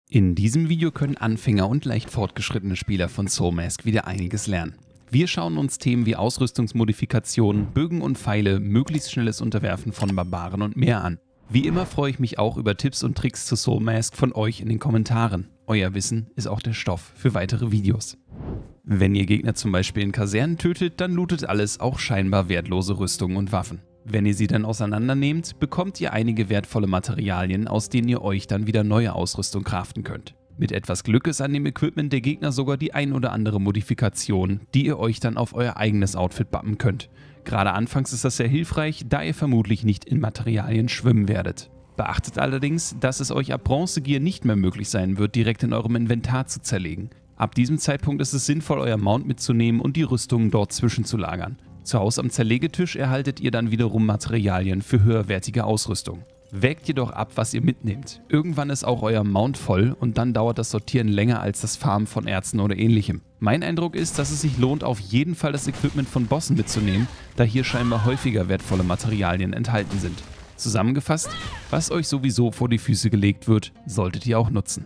In diesem Video können Anfänger und leicht fortgeschrittene Spieler von Soul Mask wieder einiges lernen. Wir schauen uns Themen wie Ausrüstungsmodifikationen, Bögen und Pfeile, möglichst schnelles Unterwerfen von Barbaren und mehr an. Wie immer freue ich mich auch über Tipps und Tricks zu Soul Mask von euch in den Kommentaren. Euer Wissen ist auch der Stoff für weitere Videos. Wenn ihr Gegner zum Beispiel in Kasernen tötet, dann lootet alles, auch scheinbar wertlose Rüstungen und Waffen. Wenn ihr sie dann auseinandernehmt, bekommt ihr einige wertvolle Materialien, aus denen ihr euch dann wieder neue Ausrüstung craften könnt. Mit etwas Glück ist an dem Equipment der Gegner sogar die ein oder andere Modifikation, die ihr euch dann auf euer eigenes Outfit bappen könnt. Gerade anfangs ist das sehr hilfreich, da ihr vermutlich nicht in Materialien schwimmen werdet. Beachtet allerdings, dass es euch ab Bronzegear nicht mehr möglich sein wird, direkt in eurem Inventar zu zerlegen. Ab diesem Zeitpunkt ist es sinnvoll, euer Mount mitzunehmen und die Rüstungen dort zwischenzulagern. Zu Hause am Zerlegetisch erhaltet ihr dann wiederum Materialien für höherwertige Ausrüstung. Wägt jedoch ab, was ihr mitnehmt. Irgendwann ist auch euer Mount voll und dann dauert das Sortieren länger als das Farmen von Erzen oder ähnlichem. Mein Eindruck ist, dass es sich lohnt, auf jeden Fall das Equipment von Bossen mitzunehmen, da hier scheinbar häufiger wertvolle Materialien enthalten sind. Zusammengefasst, was euch sowieso vor die Füße gelegt wird, solltet ihr auch nutzen.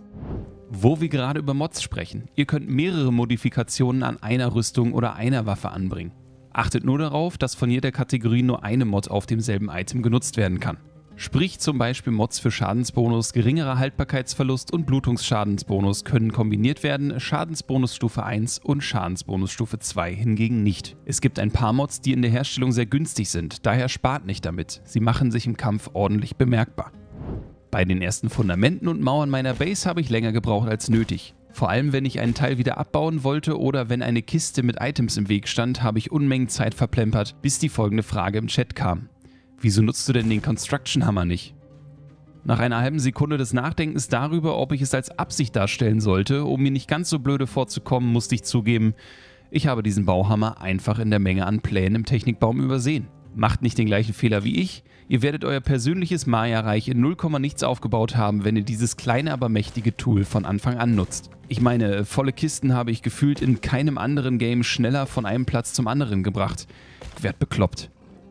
Wo wir gerade über Mods sprechen, ihr könnt mehrere Modifikationen an einer Rüstung oder einer Waffe anbringen. Achtet nur darauf, dass von jeder Kategorie nur eine Mod auf demselben Item genutzt werden kann. Sprich zum Beispiel Mods für Schadensbonus, geringerer Haltbarkeitsverlust und Blutungsschadensbonus können kombiniert werden, Schadensbonus Stufe 1 und Schadensbonus Stufe 2 hingegen nicht. Es gibt ein paar Mods, die in der Herstellung sehr günstig sind, daher spart nicht damit, sie machen sich im Kampf ordentlich bemerkbar. Bei den ersten Fundamenten und Mauern meiner Base habe ich länger gebraucht als nötig. Vor allem, wenn ich einen Teil wieder abbauen wollte oder wenn eine Kiste mit Items im Weg stand, habe ich Unmengen Zeit verplempert, bis die folgende Frage im Chat kam. Wieso nutzt du denn den Construction Hammer nicht? Nach einer halben Sekunde des Nachdenkens darüber, ob ich es als Absicht darstellen sollte, um mir nicht ganz so blöde vorzukommen, musste ich zugeben, ich habe diesen Bauhammer einfach in der Menge an Plänen im Technikbaum übersehen. Macht nicht den gleichen Fehler wie ich, ihr werdet euer persönliches Maya-Reich in 0, nichts aufgebaut haben, wenn ihr dieses kleine, aber mächtige Tool von Anfang an nutzt. Ich meine, volle Kisten habe ich gefühlt in keinem anderen Game schneller von einem Platz zum anderen gebracht. Werd bekloppt.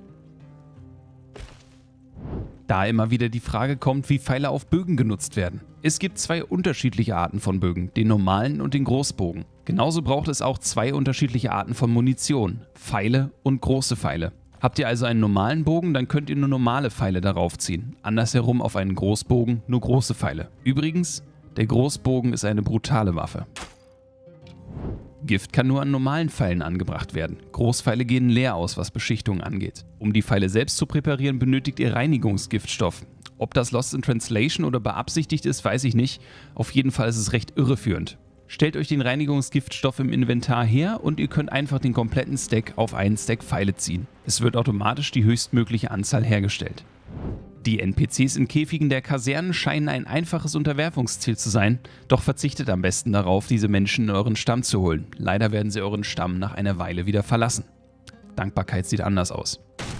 Da immer wieder die Frage kommt, wie Pfeile auf Bögen genutzt werden. Es gibt zwei unterschiedliche Arten von Bögen, den normalen und den Großbogen. Genauso braucht es auch zwei unterschiedliche Arten von Munition, Pfeile und große Pfeile. Habt ihr also einen normalen Bogen, dann könnt ihr nur normale Pfeile darauf ziehen. Andersherum auf einen Großbogen nur große Pfeile. Übrigens, der Großbogen ist eine brutale Waffe. Gift kann nur an normalen Pfeilen angebracht werden. Großpfeile gehen leer aus, was Beschichtung angeht. Um die Pfeile selbst zu präparieren, benötigt ihr Reinigungsgiftstoff. Ob das Lost in Translation oder beabsichtigt ist, weiß ich nicht. Auf jeden Fall ist es recht irreführend. Stellt euch den Reinigungsgiftstoff im Inventar her und ihr könnt einfach den kompletten Stack auf einen Stack Pfeile ziehen. Es wird automatisch die höchstmögliche Anzahl hergestellt. Die NPCs in Käfigen der Kasernen scheinen ein einfaches Unterwerfungsziel zu sein, doch verzichtet am besten darauf, diese Menschen in euren Stamm zu holen. Leider werden sie euren Stamm nach einer Weile wieder verlassen. Dankbarkeit sieht anders aus.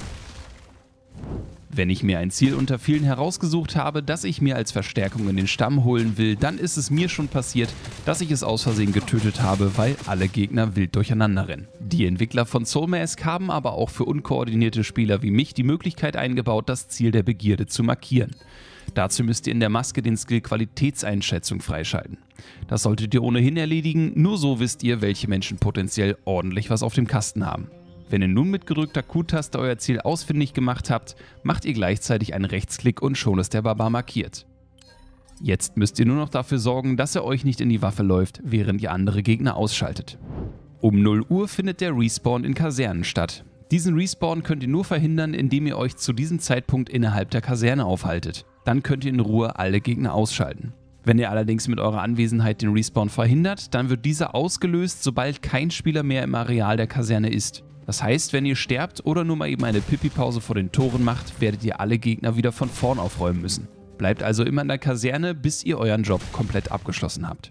Wenn ich mir ein Ziel unter vielen herausgesucht habe, das ich mir als Verstärkung in den Stamm holen will, dann ist es mir schon passiert, dass ich es aus Versehen getötet habe, weil alle Gegner wild durcheinander rennen. Die Entwickler von Soul Mask haben aber auch für unkoordinierte Spieler wie mich die Möglichkeit eingebaut, das Ziel der Begierde zu markieren. Dazu müsst ihr in der Maske den Skill Qualitätseinschätzung freischalten. Das solltet ihr ohnehin erledigen, nur so wisst ihr, welche Menschen potenziell ordentlich was auf dem Kasten haben. Wenn ihr nun mit gedrückter Q-Taste euer Ziel ausfindig gemacht habt, macht ihr gleichzeitig einen Rechtsklick und schon ist der Barbar markiert. Jetzt müsst ihr nur noch dafür sorgen, dass er euch nicht in die Waffe läuft, während ihr andere Gegner ausschaltet. Um 0 Uhr findet der Respawn in Kasernen statt. Diesen Respawn könnt ihr nur verhindern, indem ihr euch zu diesem Zeitpunkt innerhalb der Kaserne aufhaltet. Dann könnt ihr in Ruhe alle Gegner ausschalten. Wenn ihr allerdings mit eurer Anwesenheit den Respawn verhindert, dann wird dieser ausgelöst, sobald kein Spieler mehr im Areal der Kaserne ist. Das heißt, wenn ihr sterbt oder nur mal eben eine Pipi-Pause vor den Toren macht, werdet ihr alle Gegner wieder von vorn aufräumen müssen. Bleibt also immer in der Kaserne, bis ihr euren Job komplett abgeschlossen habt.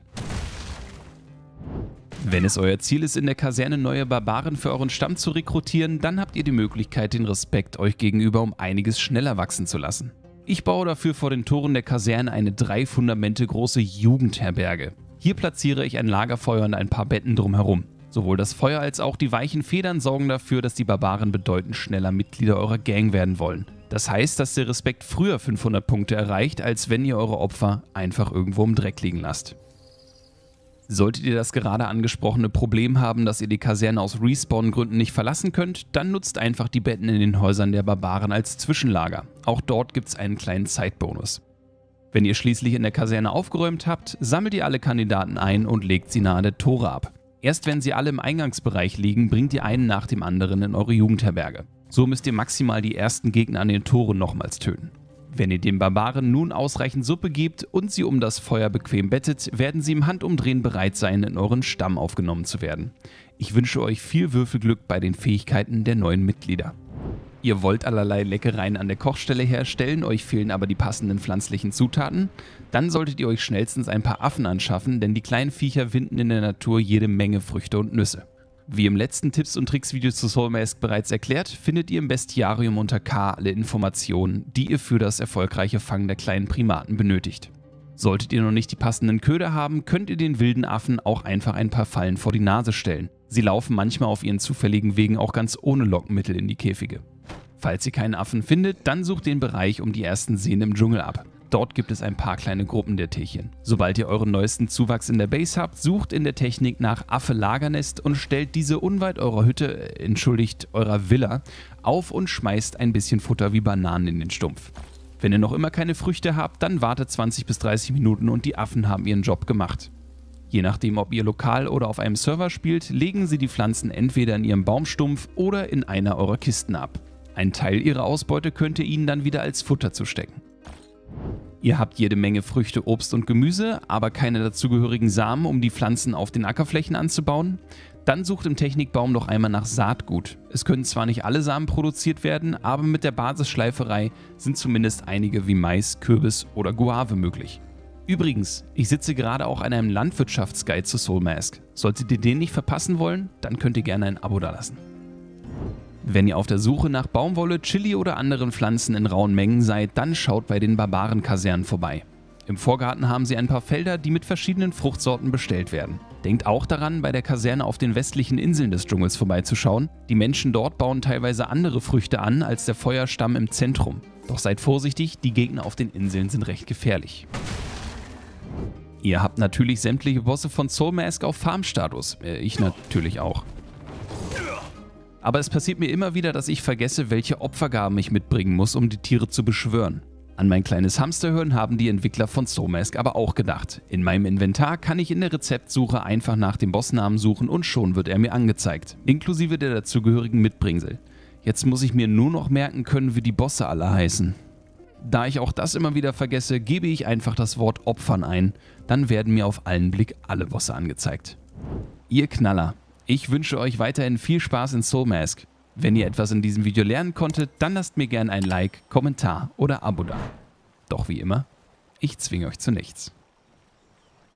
Wenn es euer Ziel ist, in der Kaserne neue Barbaren für euren Stamm zu rekrutieren, dann habt ihr die Möglichkeit, den Respekt euch gegenüber um einiges schneller wachsen zu lassen. Ich baue dafür vor den Toren der Kaserne eine 3 Fundamente große Jugendherberge. Hier platziere ich ein Lagerfeuer und ein paar Betten drumherum. Sowohl das Feuer als auch die weichen Federn sorgen dafür, dass die Barbaren bedeutend schneller Mitglieder eurer Gang werden wollen. Das heißt, dass der Respekt früher 500 Punkte erreicht, als wenn ihr eure Opfer einfach irgendwo im Dreck liegen lasst. Solltet ihr das gerade angesprochene Problem haben, dass ihr die Kaserne aus Respawn-Gründen nicht verlassen könnt, dann nutzt einfach die Betten in den Häusern der Barbaren als Zwischenlager. Auch dort gibt es einen kleinen Zeitbonus. Wenn ihr schließlich in der Kaserne aufgeräumt habt, sammelt ihr alle Kandidaten ein und legt sie nahe der Tore ab. Erst wenn sie alle im Eingangsbereich liegen, bringt ihr einen nach dem anderen in eure Jugendherberge. So müsst ihr maximal die ersten Gegner an den Toren nochmals töten. Wenn ihr den Barbaren nun ausreichend Suppe gebt und sie um das Feuer bequem bettet, werden sie im Handumdrehen bereit sein, in euren Stamm aufgenommen zu werden. Ich wünsche euch viel Würfelglück bei den Fähigkeiten der neuen Mitglieder. Ihr wollt allerlei Leckereien an der Kochstelle herstellen, euch fehlen aber die passenden pflanzlichen Zutaten? Dann solltet ihr euch schnellstens ein paar Affen anschaffen, denn die kleinen Viecher finden in der Natur jede Menge Früchte und Nüsse. Wie im letzten Tipps- und Tricks-Video zu Soul Mask bereits erklärt, findet ihr im Bestiarium unter K alle Informationen, die ihr für das erfolgreiche Fangen der kleinen Primaten benötigt. Solltet ihr noch nicht die passenden Köder haben, könnt ihr den wilden Affen auch einfach ein paar Fallen vor die Nase stellen. Sie laufen manchmal auf ihren zufälligen Wegen auch ganz ohne Lockmittel in die Käfige. Falls ihr keinen Affen findet, dann sucht den Bereich um die ersten Seen im Dschungel ab. Dort gibt es ein paar kleine Gruppen der Tierchen. Sobald ihr euren neuesten Zuwachs in der Base habt, sucht in der Technik nach Affe-Lagernest und stellt diese unweit eurer eurer Villa, auf und schmeißt ein bisschen Futter wie Bananen in den Stumpf. Wenn ihr noch immer keine Früchte habt, dann wartet 20 bis 30 Minuten und die Affen haben ihren Job gemacht. Je nachdem, ob ihr lokal oder auf einem Server spielt, legen sie die Pflanzen entweder in ihrem Baumstumpf oder in einer eurer Kisten ab. Ein Teil ihrer Ausbeute könnt ihr ihnen dann wieder als Futter zustecken. Ihr habt jede Menge Früchte, Obst und Gemüse, aber keine dazugehörigen Samen, um die Pflanzen auf den Ackerflächen anzubauen? Dann sucht im Technikbaum noch einmal nach Saatgut. Es können zwar nicht alle Samen produziert werden, aber mit der Basisschleiferei sind zumindest einige wie Mais, Kürbis oder Guave möglich. Übrigens, ich sitze gerade auch an einem Landwirtschaftsguide zu Soul Mask. Solltet ihr den nicht verpassen wollen, dann könnt ihr gerne ein Abo dalassen. Wenn ihr auf der Suche nach Baumwolle, Chili oder anderen Pflanzen in rauen Mengen seid, dann schaut bei den Barbarenkasernen vorbei. Im Vorgarten haben sie ein paar Felder, die mit verschiedenen Fruchtsorten bestellt werden. Denkt auch daran, bei der Kaserne auf den westlichen Inseln des Dschungels vorbeizuschauen. Die Menschen dort bauen teilweise andere Früchte an als der Feuerstamm im Zentrum. Doch seid vorsichtig, die Gegner auf den Inseln sind recht gefährlich. Ihr habt natürlich sämtliche Bosse von Soul Mask auf Farmstatus. Ich natürlich auch. Aber es passiert mir immer wieder, dass ich vergesse, welche Opfergaben ich mitbringen muss, um die Tiere zu beschwören. An mein kleines Hamsterhirn haben die Entwickler von Soul Mask aber auch gedacht. In meinem Inventar kann ich in der Rezeptsuche einfach nach dem Bossnamen suchen und schon wird er mir angezeigt, inklusive der dazugehörigen Mitbringsel. Jetzt muss ich mir nur noch merken können, wie die Bosse alle heißen. Da ich auch das immer wieder vergesse, gebe ich einfach das Wort Opfern ein, dann werden mir auf einen Blick alle Bosse angezeigt. Ihr Knaller! Ich wünsche euch weiterhin viel Spaß in Soul Mask. Wenn ihr etwas in diesem Video lernen konntet, dann lasst mir gerne ein Like, Kommentar oder Abo da. Doch wie immer, ich zwinge euch zu nichts.